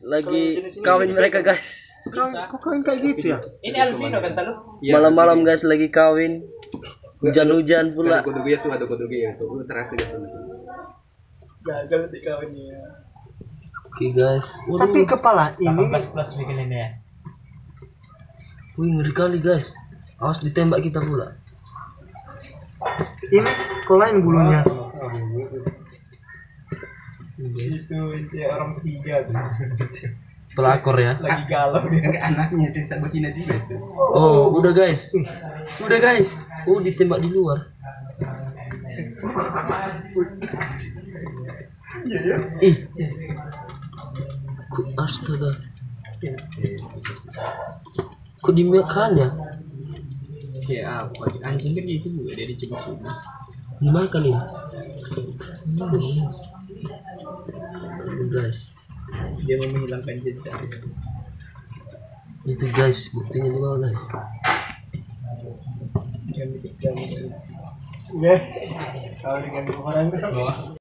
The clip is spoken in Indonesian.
lagi kawin mereka guys. Kok kawin kayak gitu ya? Ini albino kan tahu? Malam-malam guys lagi kawin. Hujan-hujan pula. Ada kodugnya tuh terakhir gitu. Gagal di kawinnya. Oke guys. Tapi kepala ini plus bikin ini ya. Wih ngeri kali guys. Awas ditembak kita pula. ini kolain bulunya. Itu orang ketiga tuh. Pelakor ya. Lagi galau dia. Anaknya itu sama Cina juga itu. Oh udah guys. Udah guys. Oh ditembak di luar. Ih. Astaga. Kok dimakan ya? Kayak apa? Anjing kan gitu juga dia dicoba-coba. Dimakan ini. Guys. Dia mau menghilangkan jejak. Itu guys, buktinya di bawah guys. Jangan dikit-dikit. Ya. Kalau dengan orang